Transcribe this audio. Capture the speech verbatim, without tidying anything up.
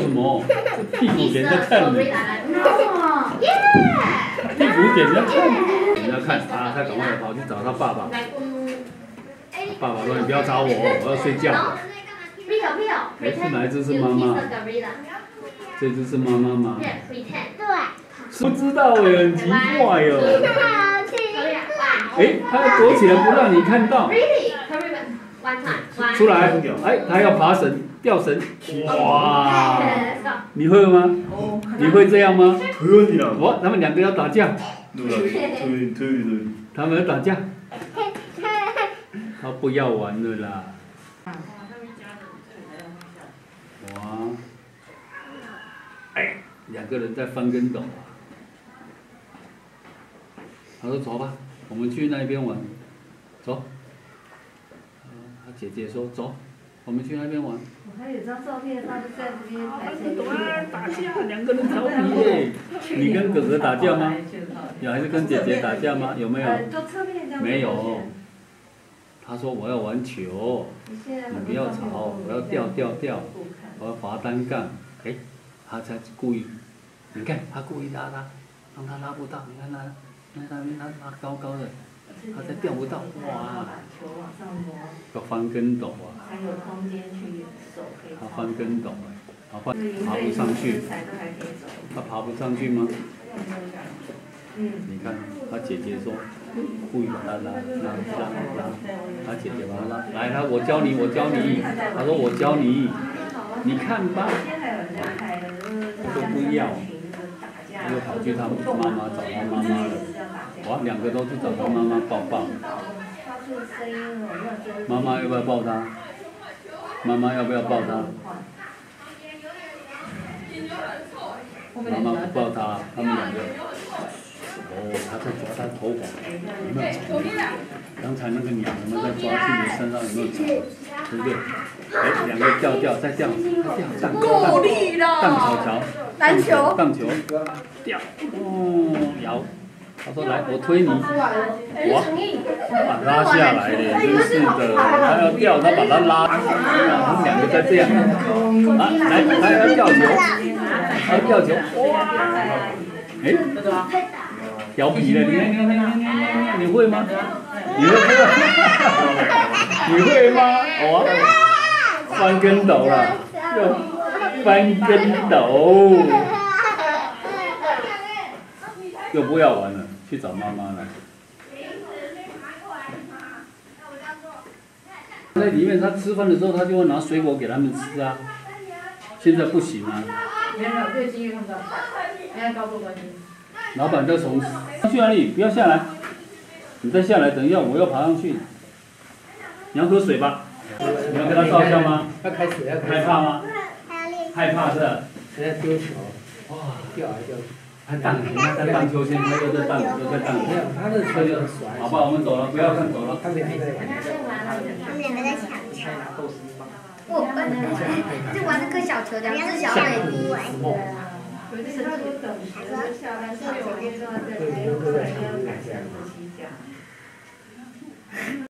什么？屁股给人家看你。屁股给人家看，人家看啊，他赶快跑去找他爸爸。爸爸说：“你不要吵我，我要睡觉。”哎，是哪一只是妈妈？这只是妈妈吗？ 对。 不知道哎，很奇怪哟。哎，他要躲起来不让你看到。出来，哎，他要爬绳，吊绳。哇！你会吗？你会这样吗？我，他们两个要打架。他们要打架。他不要玩了啦。哇！哎，两个人在翻跟斗。他说：“走吧，我们去那边玩。”走。他姐姐说：“走，我们去那边玩。” 我还有张照片，他就在这边排成队。打架，两个人调皮耶！你跟哥哥打架吗？有还是跟姐姐打架吗？有没有？没有。他说：“我要玩球，你不要吵，我要吊吊吊，我要滑单杠。”哎，他才故意，你看他故意拉拉，让他拉不到，你看他，你看他拉拉高高的。他才钓不到，哇！要翻跟斗啊！他翻跟斗哎，他翻爬不上去，他爬不上去吗？你看，他姐姐说，故意把他拉拉拉拉，他姐姐把他拉，来，他我教你，我教你，他说我教你，你看吧，他说不要，他就跑去他妈妈找他妈妈了。哇，两个都去找他妈妈抱抱。妈妈要不要抱他？妈妈要不要抱他？妈妈不抱他，他们两个。哦，他在抓他头发，有没有找？刚才那个鸟有没有在抓自己的身上？有没有找？对不对？哎，两个吊吊，再吊，再吊，荡荡荡草桥， 篮球， 荡球，吊，哦，摇。他说：“来，我推你。”哇，把拉下来的，真是的。他要吊，他把他拉，他们两个在这样。啊，来，他要吊球，他要吊球。哇！哎，调皮了，你看，你看，你看，你看，你会吗？你会吗？你会吗？哇，翻跟斗了，又翻跟斗，又不要玩了。去找妈妈了。在里面，他吃饭的时候，他就会拿水果给他们吃啊。现在不行啊。 没有，对金鱼看不到，没有高度关系。 老板在从去哪里？不要下来，你再下来，等一下我要爬上去。你要喝水吧？你要跟他照相吗？ 要开始，要开始。 害怕吗？害怕是。 现在丢球，哇，掉来掉去。 他荡，你看他荡秋千，他又在荡，又在荡。 没有，他的球就很甩。 好吧，我们走了，不要看走了。 他们两个在抢。 他们两个在抢球。我就玩这颗小球，两只小水滴。 有的时候都等着下来，所以我跟他在。